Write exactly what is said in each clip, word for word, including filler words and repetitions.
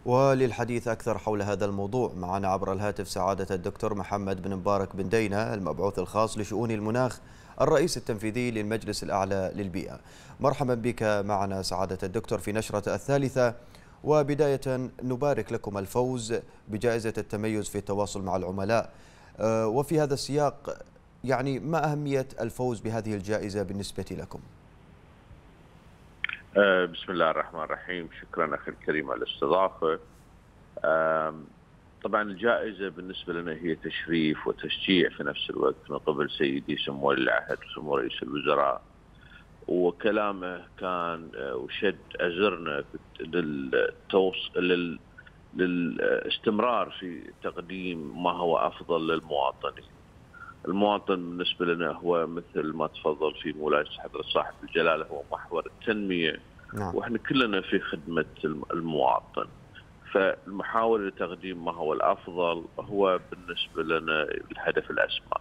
وللحديث أكثر حول هذا الموضوع معنا عبر الهاتف سعادة الدكتور محمد بن مبارك بن دينة، المبعوث الخاص لشؤون المناخ، الرئيس التنفيذي للمجلس الأعلى للبيئة. مرحبا بك معنا سعادة الدكتور في نشرة الثالثة. وبداية نبارك لكم الفوز بجائزة التميز في التواصل مع العملاء. وفي هذا السياق يعني ما أهمية الفوز بهذه الجائزة بالنسبة لكم؟ بسم الله الرحمن الرحيم. شكرا أخي الكريم على الاستضافة. طبعا الجائزة بالنسبة لنا هي تشريف وتشجيع في نفس الوقت من قبل سيدي سمو ولي العهد وسمو رئيس الوزراء، وكلامه كان وشد أزرنا للتوصل للاستمرار في تقديم ما هو أفضل للمواطنين. المواطن بالنسبة لنا هو مثل ما تفضل في مولاي حضرة صاحب الجلالة هو محور التنمية. نعم. وإحنا كلنا في خدمة المواطن، فالمحاولة لتقديم ما هو الأفضل هو بالنسبة لنا الهدف الأسمى.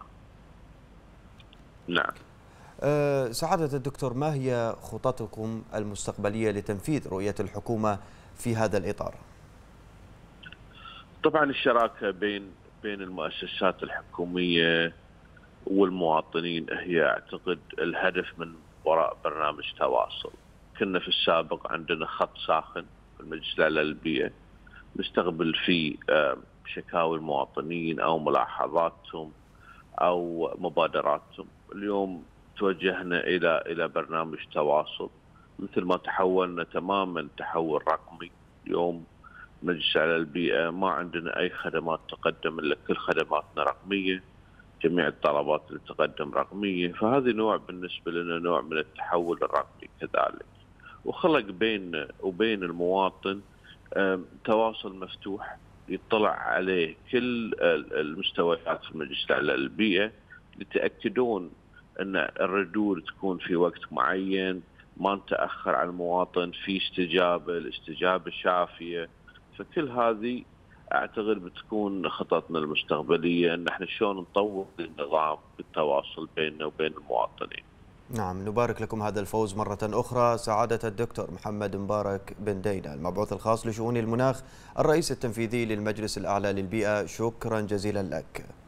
نعم. أه سعادة الدكتور، ما هي خططكم المستقبلية لتنفيذ رؤية الحكومة في هذا الإطار؟ طبعا الشراكة بين بين المؤسسات الحكومية والمواطنين هي أعتقد الهدف من وراء برنامج تواصل. كنا في السابق عندنا خط ساخن في المجلس الأعلى للبيئة نستقبل فيه شكاوي المواطنين أو ملاحظاتهم أو مبادراتهم. اليوم توجهنا إلى إلى برنامج تواصل، مثل ما تحولنا تماما تحول رقمي. اليوم مجلس الأعلى للبيئة ما عندنا أي خدمات تقدم إلا كل خدماتنا رقمية، جميع الطلبات اللي تقدم رقمية، فهذا نوع بالنسبة لنا نوع من التحول الرقمي كذلك، وخلق بين وبين المواطن تواصل مفتوح يطلع عليه كل المستويات في المجلس الأعلى للبيئة، لتأكدون أن الردود تكون في وقت معين، ما نتأخر على المواطن، في استجابة الاستجابة شافية. فكل هذه أعتقد بتكون خططنا المستقبلية أن احنا شلون نطور النظام بالتواصل بيننا وبين المواطنين. نعم، نبارك لكم هذا الفوز مرة أخرى سعادة الدكتور محمد مبارك بن دينة، المبعوث الخاص لشؤون المناخ، الرئيس التنفيذي للمجلس الأعلى للبيئة. شكرا جزيلا لك.